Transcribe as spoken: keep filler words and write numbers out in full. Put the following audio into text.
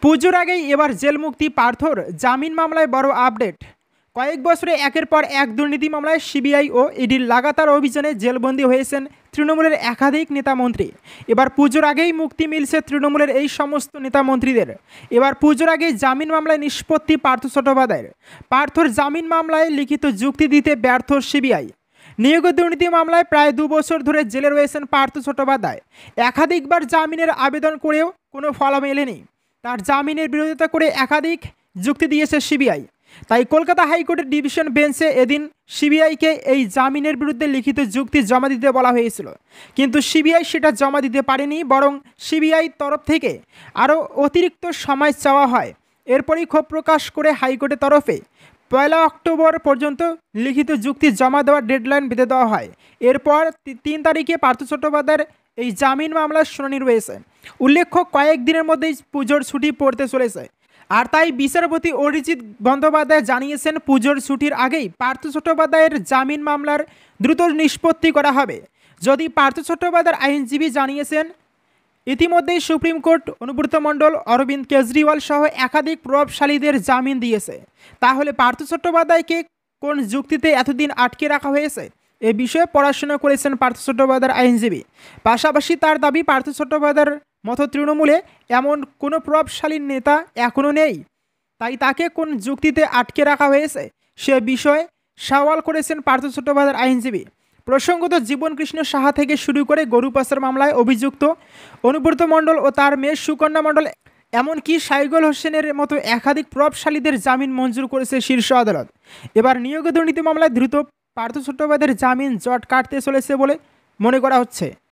পুজোর আগেই এবার জেল মুক্তি পার্থর জামিন মামলায় বড় আপডেট। কয়েক বছরে একের পর এক দুর্নীতি মামলায় সিবিআই ও ইডির লাগাতার অভিযানে জেলবন্দী হয়েছেন তৃণমূলের একাধিক নেতামন্ত্রী। এবার পুজোর আগেই মুক্তি মিলছে তৃণমূলের এই সমস্ত নেতামন্ত্রীদের। এবার পুজোর আগেই জামিন মামলায় নিষ্পত্তি পার্থ চট্টোপাধ্যায়ের। পার্থর জামিন মামলায় লিখিত যুক্তি দিতে ব্যর্থ সিবিআই। নিয়োগ দুর্নীতি মামলায় প্রায় দু বছর ধরে জেলে রয়েছেন পার্থ চট্টোপাধ্যায়। একাধিকবার জামিনের আবেদন করেও কোনো ফল মেলেনি। তার জামিনের বিরোধিতা করে একাধিক যুক্তি দিয়েছে সিবিআই। তাই কলকাতা হাইকোর্টের ডিভিশন বেঞ্চে এদিন সিবিআইকে এই জামিনের বিরুদ্ধে লিখিত যুক্তি জমা দিতে বলা হয়েছিল, কিন্তু সিবিআই সেটা জমা দিতে পারেনি, বরং সিবিআই তরফ থেকে আরও অতিরিক্ত সময় চাওয়া হয়। এরপরই ক্ষোভ প্রকাশ করে হাইকোর্টের তরফে পয়লা অক্টোবর পর্যন্ত লিখিত যুক্তি জমা দেওয়ার ডেডলাইন বেঁধে দেওয়া হয়। এরপর তিন তারিখে পার্থ চট্টোপাধ্যায়ের এই জামিন মামলার শুনানি রয়েছে। উল্লেখ্য, কয়েকদিনের মধ্যেই পুজোর ছুটি পড়তে চলেছে। আর তাই বিচারপতি অরিজিৎ বন্দ্যোপাধ্যায় জানিয়েছেন, পুজোর ছুটির আগেই পার্থ চট্টোপাধ্যায়ের জামিন মামলার দ্রুত নিষ্পত্তি করা হবে। যদি পার্থ চট্টোপাধ্যায়ের আইনজীবী জানিয়েছেন, ইতিমধ্যেই সুপ্রিম কোর্ট অনুব্রত মণ্ডল, অরবিন্দ কেজরিওয়াল সহ একাধিক প্রভাবশালীদের জামিন দিয়েছে। তাহলে পার্থ চট্টোপাধ্যায়কে কোন যুক্তিতে এতদিন আটকে রাখা হয়েছে, এ বিষয়ে পড়াশোনা করেছেন পার্থ চট্টোপাধ্যায়ের আইনজীবী। পাশাপাশি তার দাবি, পার্থ চট্টোপাধ্যায়ের মতো তৃণমূলে এমন কোনো প্রভাবশালী নেতা এখনও নেই, তাই তাকে কোন যুক্তিতে আটকে রাখা হয়েছে সে বিষয়ে সওয়াল করেছেন পার্থ চট্টোপাধ্যায়ের আইনজীবী। প্রসঙ্গত, জীবনকৃষ্ণ সাহা থেকে শুরু করে গরু পাচার মামলায় অভিযুক্ত অনুব্রত মণ্ডল ও তার মেয়ে সুকন্যা মণ্ডল, এমনকি সাইগুল হোসেনের মতো একাধিক প্রভাবশালীদের জামিন মঞ্জুর করেছে শীর্ষ আদালত। এবার নিয়োগ দুর্নীতি মামলায় দ্রুত পার্থ চট্টোপাধ্যায়ের জামিন জট কাটতে চলেছে বলে মনে করা হচ্ছে।